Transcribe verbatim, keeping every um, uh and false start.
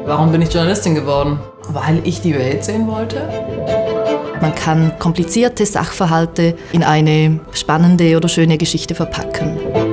Warum bin ich Journalistin geworden? Weil ich die Welt sehen wollte. Man kann komplizierte Sachverhalte in eine spannende oder schöne Geschichte verpacken.